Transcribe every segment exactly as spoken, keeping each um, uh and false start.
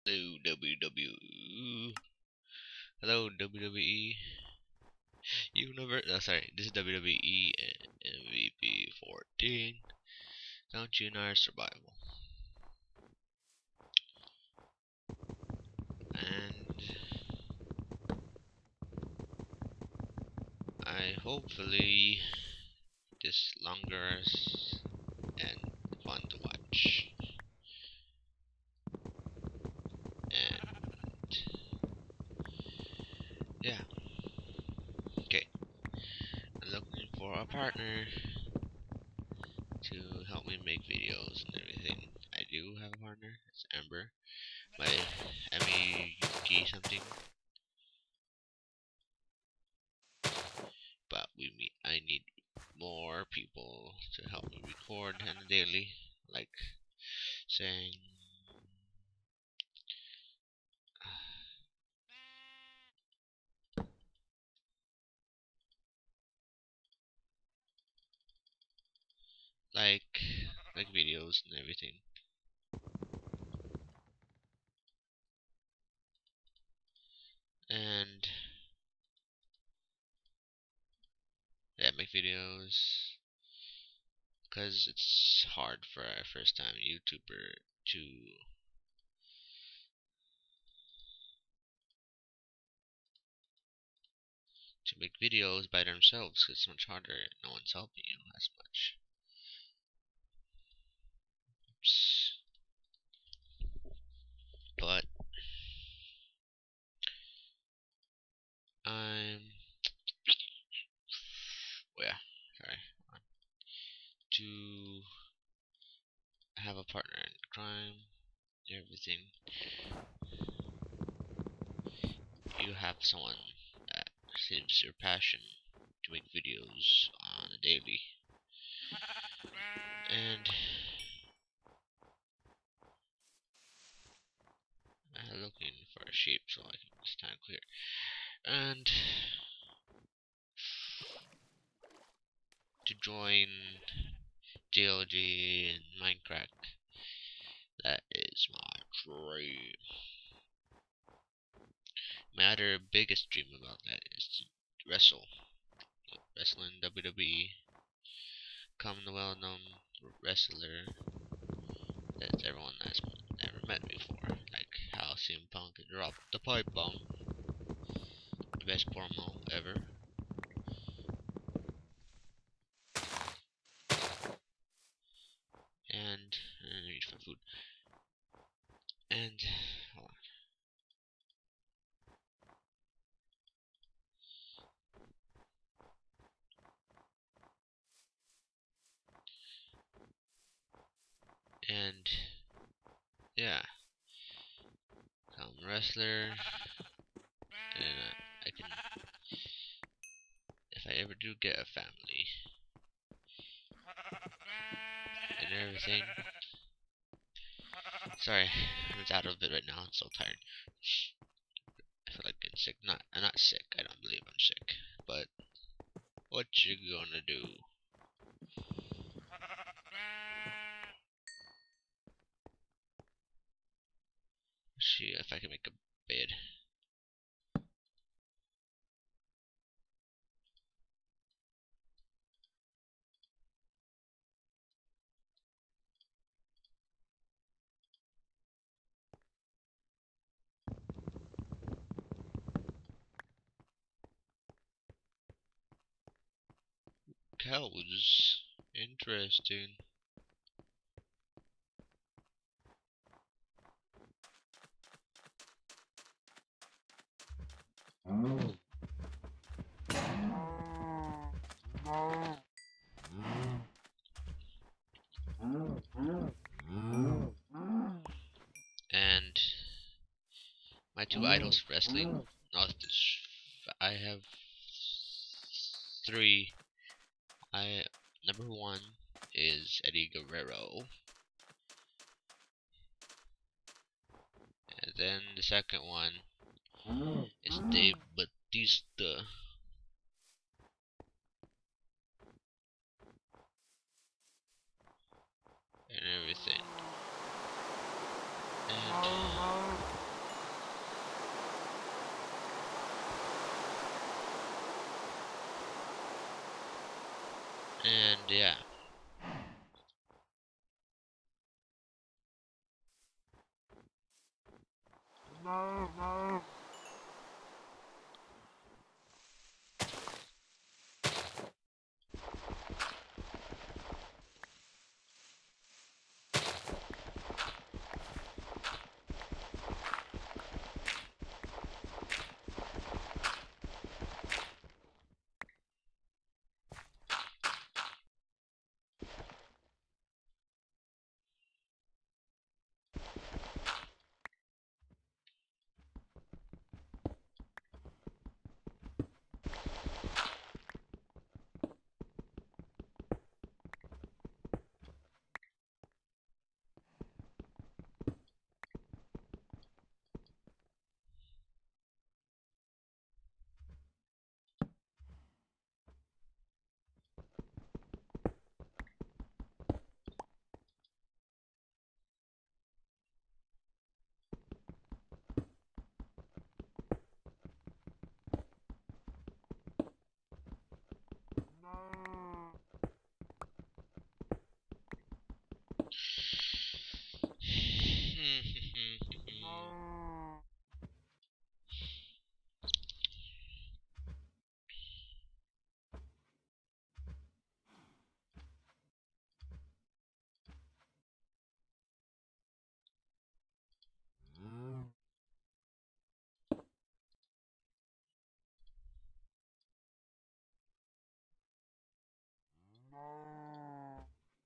Hello W W E. Hello W W E Universe. Oh, sorry, this is W W E M V P fourteen. Count Junior Survival. And I hopefully this longer and fun to watch. And yeah, okay. I'm looking for a partner to help me make videos and everything. I do have a partner. It's Amber. My Emmy Yuki something. But we meet. I need more people to help me record on a daily, like saying. like like videos and everything. And yeah, make videos because it's hard for a first time YouTuber to to make videos by themselves. It's much harder. No one's helping you as much. Oops. But I'm well, yeah, sorry. To have a partner in crime, everything. You have someone that seems your passion to make videos on a daily. And I'm looking for a sheep so I can stand clear. And to join G L G and Minecraft. That is my dream. My other biggest dream about that is to wrestle. Wrestling W W E. Become the well-known wrestler that everyone has never met before. Like how C M Punk dropped the pipe bomb. The best promo ever. And I need some food. And hold on. And yeah, I'm a wrestler, and uh, I can, if I ever do get a family and everything. Sorry, I'm out of it right now. I'm so tired. I feel like I'm sick. Not, I'm not sick. I don't believe I'm sick. But what you gonna do? Let's see if I can make a bed. Cows. Interesting. And my two idols wrestling. Not this. I have three. I number one is Eddie Guerrero. And then the second one is Dave Batista. And everything. And And yeah. No, no. No. No. No.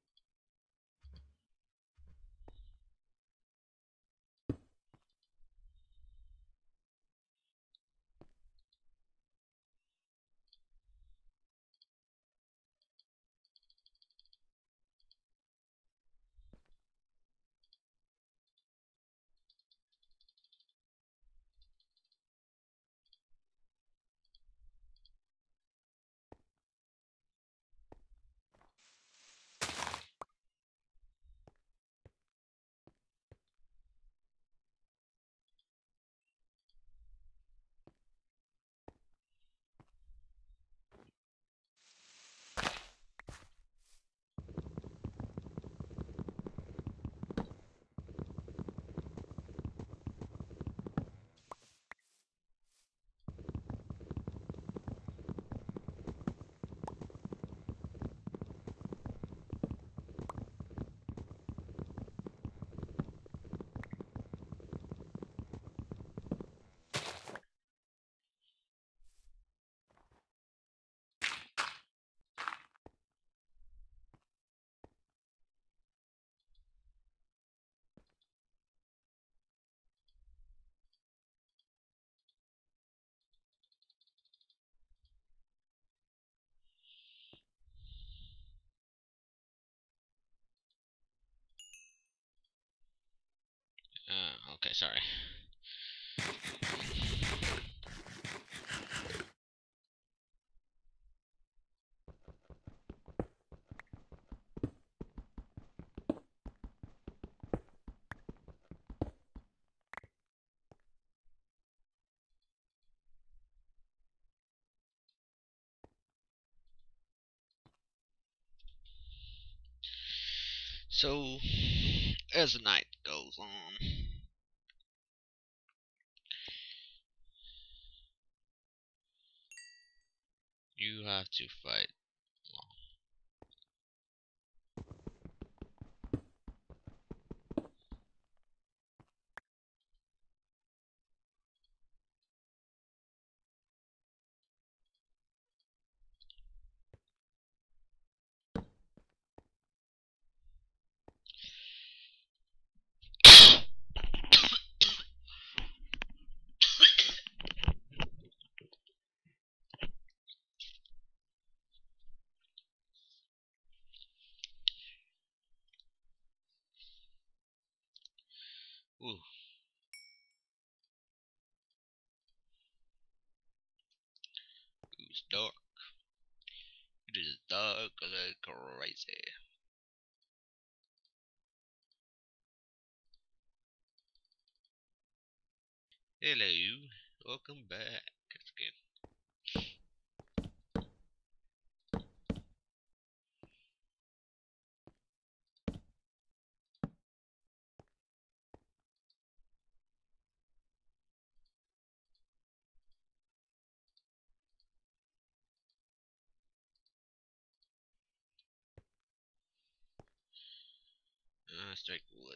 Uh, okay, sorry. So, as the night goes on, you have to fight along. Ooh, it's dark. It is dark like crazy. Hello, welcome back. It's good. Uh, strike wood.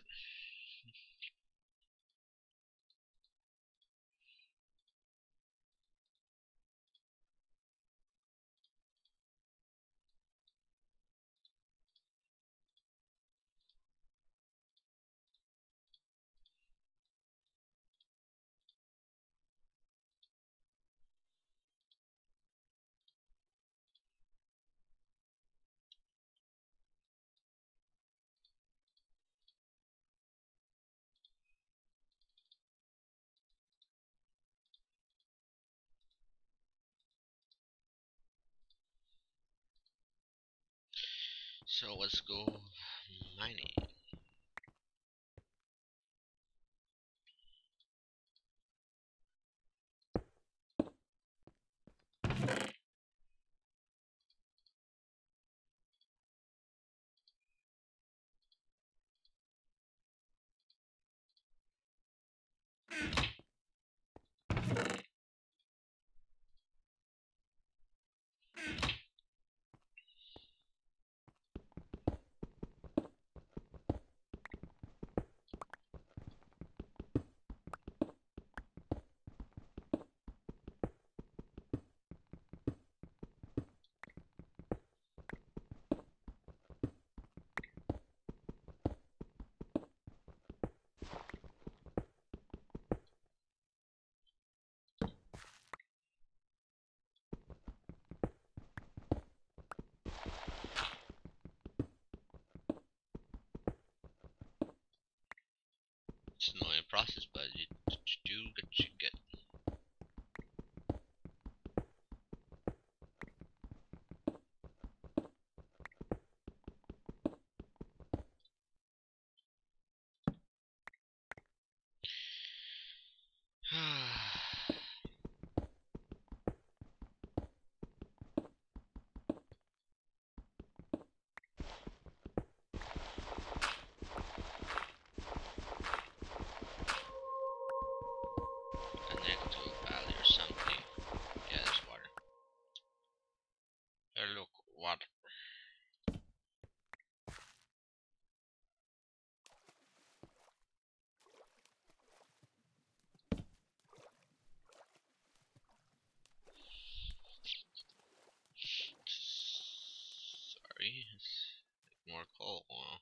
So let's go mining. It's an annoying process, but you, you do what you get. Connect to a valley or something. Yeah, there's water. Hey, look, water. Sorry, it's like more coal. Well,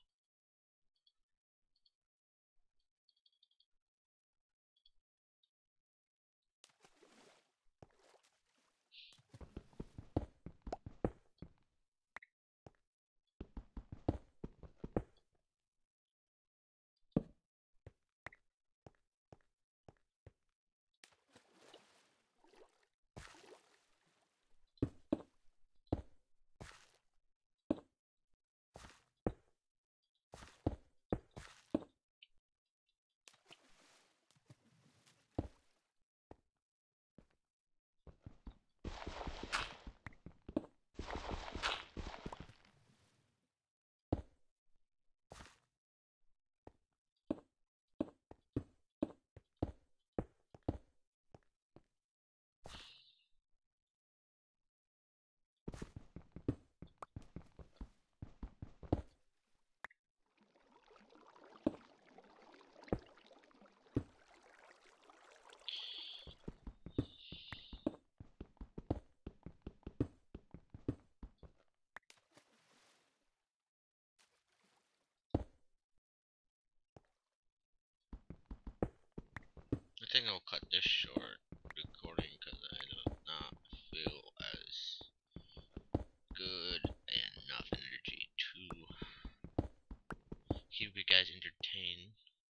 I think I'll cut this short recording because I do not feel as good and enough energy to keep you guys entertained.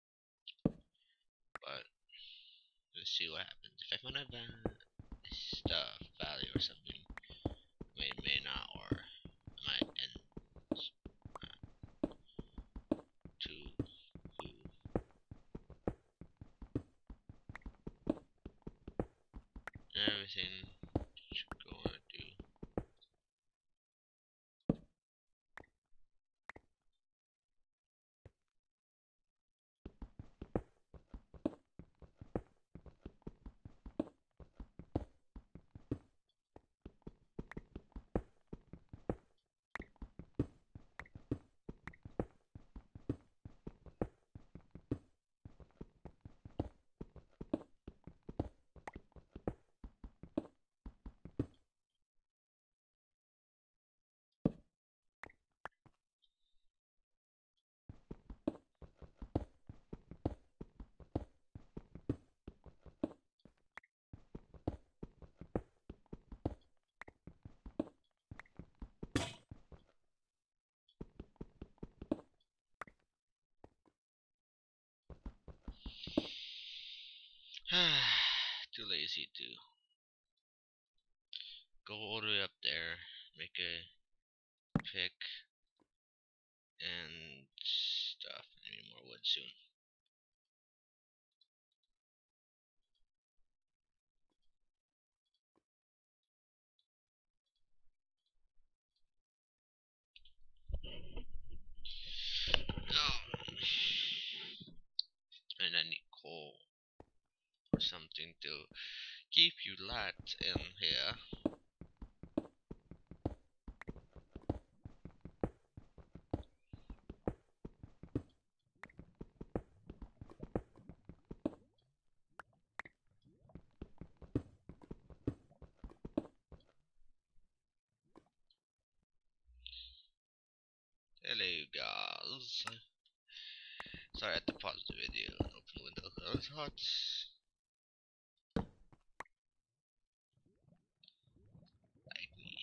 But let's see what happens. If I find a va- stuff, value or something, may may not, or I might end uh, to who everything should go on to do. Too lazy to go all the way up there, make a pick and stuff. I need more wood soon. Um, and I need coal or something to keep you light in here. Hello guys. Sorry I had to pause the video and open the window. Oh, it's hot. Like me.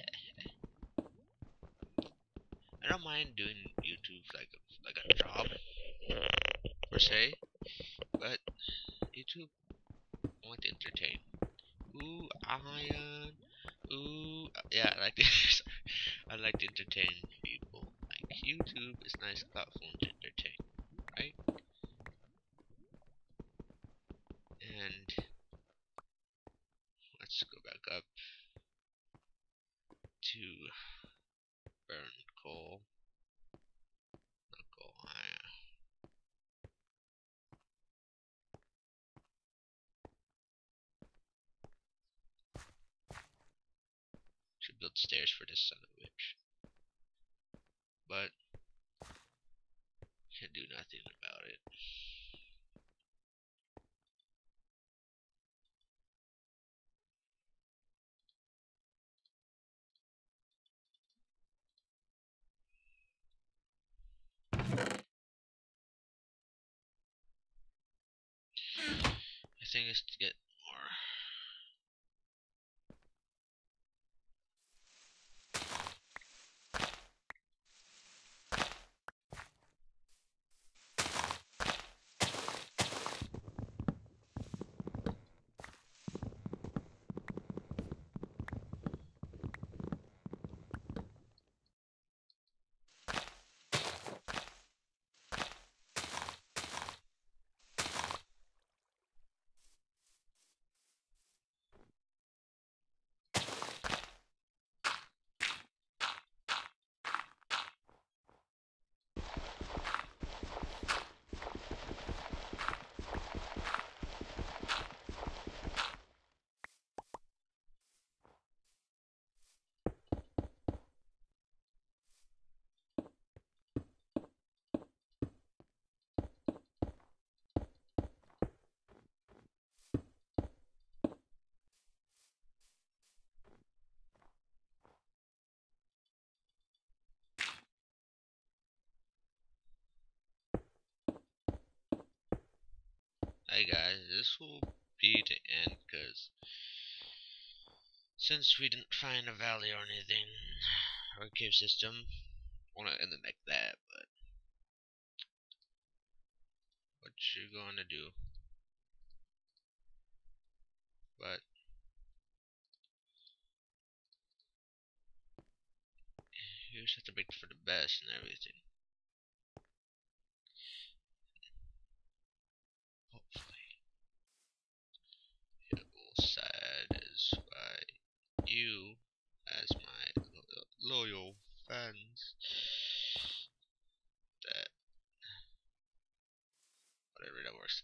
I don't mind doing YouTube like a, like a job per se, but YouTube I want to entertain. Ooh, iron. Ooh, uh, yeah, I like to. I like to entertain people. Like YouTube is a nice platform to entertain, right? And let's go back up to burn coal. Not coal, iron. Should build stairs for this son of a bitch, but can do nothing about it. I think it's to get more. Hey guys, this will be the end because since we didn't find a valley or anything, or a cave system, I wanna end it like that, but what you gonna do? But you just have to make for the best and everything. Hopefully, it will satisfy you as my lo loyal fans. That whatever that works.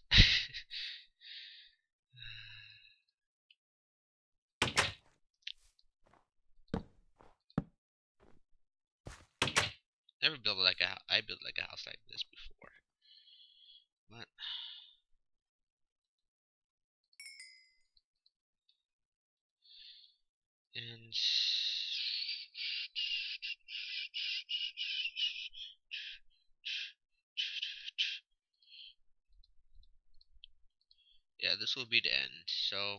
Never built like a I built like a house like this before, but and yeah, this will be the end. So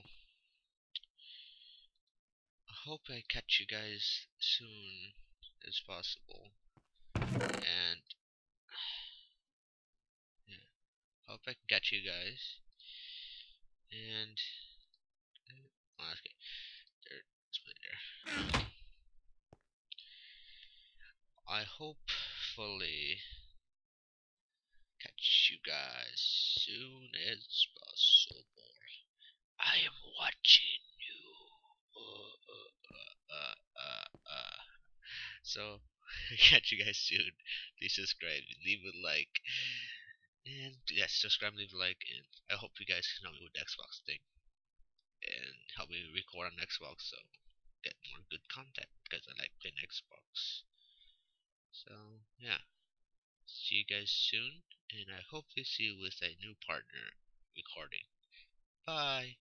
I hope I catch you guys soon as possible, and yeah, hope I can catch you guys And oh, okay, there, it's there. I hopefully catch you guys soon as possible. I am watching you. Uh, uh, uh, uh, uh. So, catch you guys soon. Please subscribe, leave a like, and yes, subscribe, leave a like, and I hope you guys can help me with the Xbox thing and help me record on Xbox so get more good content because I like playing Xbox. So yeah, see you guys soon, and I hope to see you with a new partner recording. Bye.